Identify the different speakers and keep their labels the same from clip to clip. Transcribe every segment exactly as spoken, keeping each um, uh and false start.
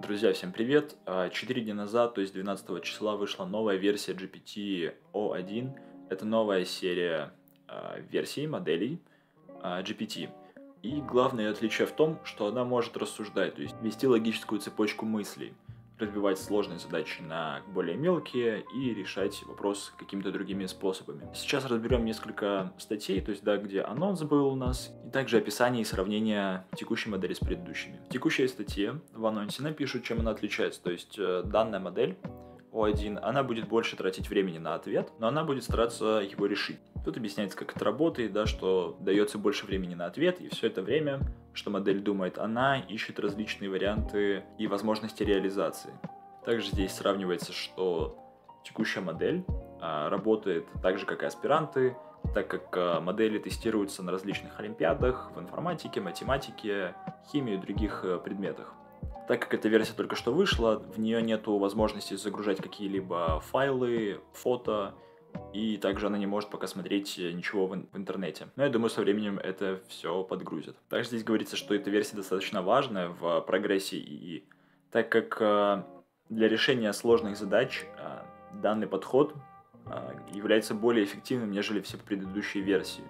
Speaker 1: Друзья, всем привет! А, Четыре дня назад, то есть двенадцатого числа, вышла новая версия джи пи ти о один. Это новая серия а, версий, моделей а, джи пи ти. И главное её отличие в том, что она может рассуждать, то есть вести логическую цепочку мыслей, разбивать сложные задачи на более мелкие и решать вопрос какими-то другими способами. Сейчас разберем несколько статей, то есть да, где анонс был у нас, и также описание и сравнение текущей модели с предыдущими. В текущей статье в анонсе напишут, чем она отличается, то есть э, данная модель о один, она будет больше тратить времени на ответ, но она будет стараться его решить. Тут объясняется, как это работает, да, что дается больше времени на ответ, и все это время, что модель думает, она ищет различные варианты и возможности реализации. Также здесь сравнивается, что текущая модель а, работает так же, как и аспиранты, так как а, модели тестируются на различных олимпиадах, в информатике, математике, химии и других а, предметах. Так как эта версия только что вышла, в нее нету возможности загружать какие-либо файлы, фото, и также она не может пока смотреть ничего в, в интернете. Но я думаю, со временем это все подгрузит. Также здесь говорится, что эта версия достаточно важная в прогрессе ИИ, так как э, для решения сложных задач э, данный подход э, является более эффективным, нежели все предыдущие версии.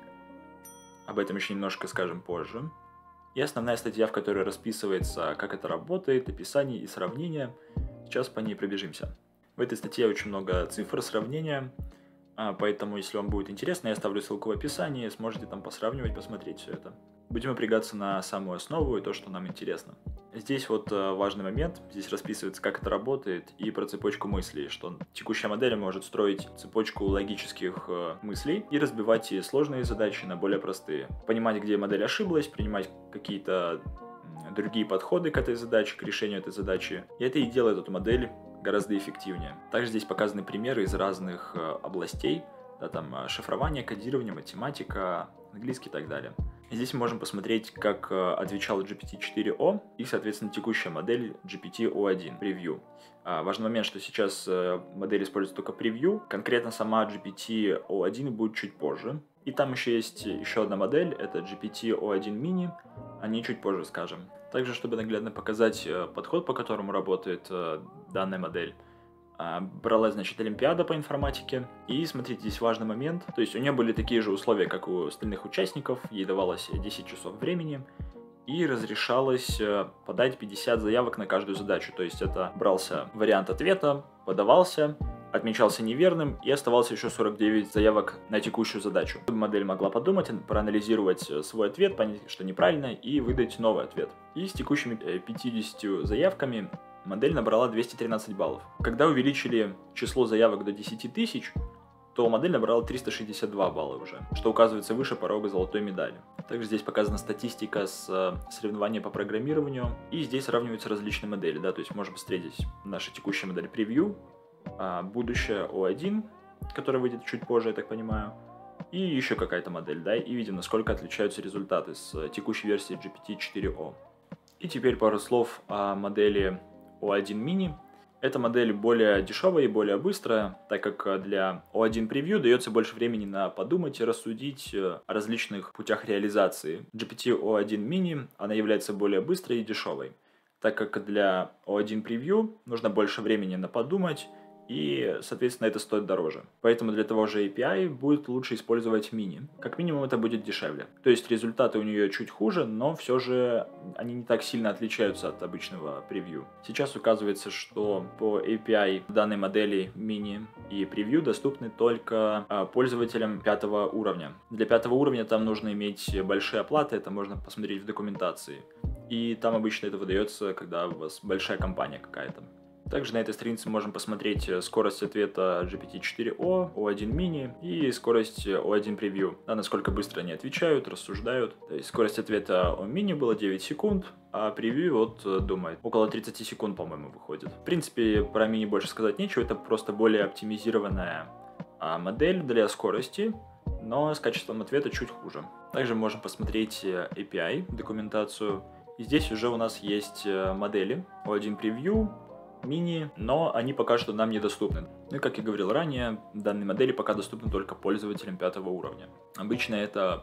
Speaker 1: Об этом еще немножко скажем позже. И основная статья, в которой расписывается, как это работает, описание и сравнение. Сейчас по ней пробежимся. В этой статье очень много цифр, сравнения, поэтому, если вам будет интересно, я оставлю ссылку в описании, сможете там посравнивать, посмотреть все это. Будем напрягаться на самую основу и то, что нам интересно. Здесь вот важный момент, здесь расписывается, как это работает, и про цепочку мыслей, что текущая модель может строить цепочку логических мыслей и разбивать сложные задачи на более простые. Понимать, где модель ошиблась, принимать какие-то другие подходы к этой задаче, к решению этой задачи. И это и делает эту модель гораздо эффективнее. Также здесь показаны примеры из разных областей, да, там шифрование, кодирование, математика, английский и так далее. И здесь мы можем посмотреть, как отвечал джи пи ти четыре о и, соответственно, текущая модель джи пи ти о один, превью. Важный момент, что сейчас модель использует только превью, конкретно сама джи пи ти о один будет чуть позже. И там еще есть еще одна модель, это джи пи ти о один mini, о ней чуть позже скажем. Также, чтобы наглядно показать подход, по которому работает данная модель, брала, значит, олимпиада по информатике. И смотрите, здесь важный момент. То есть у нее были такие же условия, как у остальных участников. Ей давалось десять часов времени. И разрешалось подать пятьдесят заявок на каждую задачу. То есть это брался вариант ответа, подавался, отмечался неверным и оставалось еще сорок девять заявок на текущую задачу. Модель могла подумать, проанализировать свой ответ, понять, что неправильно, и выдать новый ответ. И с текущими пятьюдесятью заявками модель набрала двести тринадцать баллов. Когда увеличили число заявок до десяти тысяч, то модель набрала триста шестьдесят два балла уже, что указывается выше порога золотой медали. Также здесь показана статистика с соревнований по программированию, и здесь сравниваются различные модели, да, то есть можем посмотреть здесь наша текущая модель превью, будущее о один, которая выйдет чуть позже, я так понимаю, и еще какая-то модель, да, и видим, насколько отличаются результаты с текущей версии джи пи ти четыре о. И теперь пару слов о модели о один mini. Эта модель более дешевая и более быстрая, так как для о один превью дается больше времени на подумать и рассудить о различных путях реализации. джи пи ти о один mini, она является более быстрой и дешевой, так как для о один превью нужно больше времени на подумать, и, соответственно, это стоит дороже. Поэтому для того же эй пи ай будет лучше использовать мини. Как минимум это будет дешевле. То есть результаты у нее чуть хуже, но все же они не так сильно отличаются от обычного превью. Сейчас указывается, что по эй пи ай данной модели мини и превью доступны только пользователям пятого уровня. Для пятого уровня там нужно иметь большие оплаты, это можно посмотреть в документации. И там обычно это выдается, когда у вас большая компания какая-то. Также на этой странице можем посмотреть скорость ответа джи пи ти четыре о, о один mini и скорость о один превью. Да, насколько быстро они отвечают, рассуждают. То есть скорость ответа о mini было девять секунд, а превью вот думает около тридцати секунд, по-моему, выходит. В принципе, про мини больше сказать нечего, это просто более оптимизированная а, модель для скорости, но с качеством ответа чуть хуже. Также можем посмотреть эй пи ай, документацию. И здесь уже у нас есть модели о один превью, мини, но они пока что нам недоступны. Ну и как я говорил ранее, данные модели пока доступны только пользователям пятого уровня. Обычно это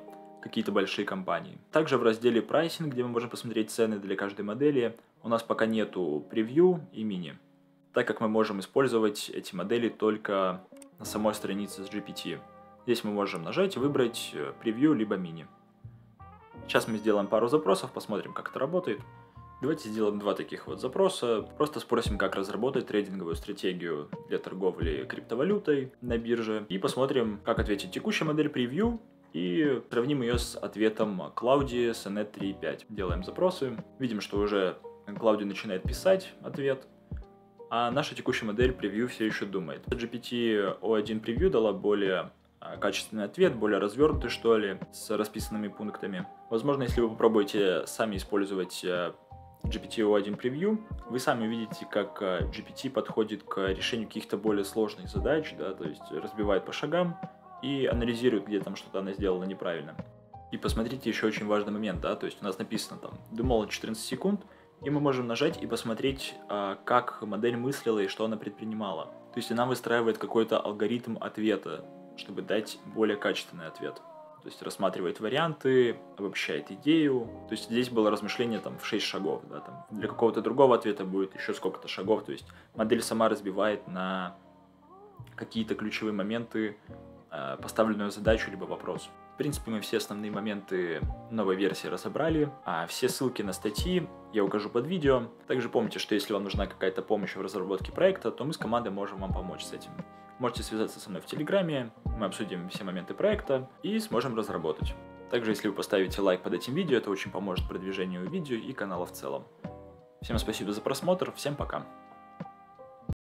Speaker 1: какие-то большие компании. Также в разделе прайсинг, где мы можем посмотреть цены для каждой модели, у нас пока нету превью и мини, так как мы можем использовать эти модели только на самой странице с джи пи ти. Здесь мы можем нажать и выбрать превью либо мини. Сейчас мы сделаем пару запросов, посмотрим, как это работает. Давайте сделаем два таких вот запроса. Просто спросим, как разработать трейдинговую стратегию для торговли криптовалютой на бирже. И посмотрим, как ответит текущая модель превью. И сравним ее с ответом Claude эс эн и три точка пять. Делаем запросы. Видим, что уже Claude начинает писать ответ. А наша текущая модель превью все еще думает. джи пи ти о один превью дала более качественный ответ, более развернутый, что ли, с расписанными пунктами. Возможно, если вы попробуете сами использовать джи пи ти о один превью, вы сами увидите, как джи пи ти подходит к решению каких-то более сложных задач, да, то есть разбивает по шагам и анализирует, где там что-то она сделала неправильно. И посмотрите еще очень важный момент, да, то есть у нас написано там думала четырнадцать секунд, и мы можем нажать и посмотреть, как модель мыслила и что она предпринимала. То есть она выстраивает какой-то алгоритм ответа, чтобы дать более качественный ответ. То есть рассматривает варианты, обобщает идею. То есть здесь было размышление там в шесть шагов. Да, там. Для какого-то другого ответа будет еще сколько-то шагов. То есть модель сама разбивает на какие-то ключевые моменты э, поставленную задачу либо вопрос. В принципе, мы все основные моменты новой версии разобрали. А все ссылки на статьи я укажу под видео. Также помните, что если вам нужна какая-то помощь в разработке проекта, то мы с командой можем вам помочь с этим. Можете связаться со мной в Телеграме, мы обсудим все моменты проекта и сможем разработать. Также, если вы поставите лайк под этим видео, это очень поможет продвижению видео и канала в целом. Всем спасибо за просмотр, всем пока!